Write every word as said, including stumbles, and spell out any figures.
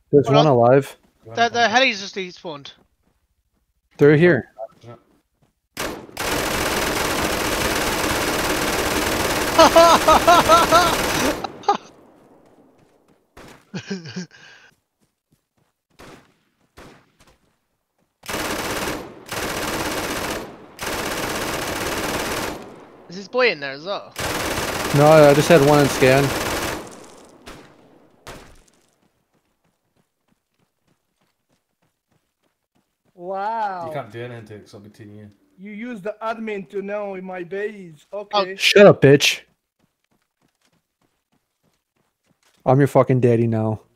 There's Hold one on. alive. The, the heli's just despawned. They're here. Is this boy in there as well? No, I just had one in scan. Wow. You can't do anything to it because I'll be tuning in. You use the admin to know in my base. Okay. Shut up, bitch. I'm your fucking daddy now.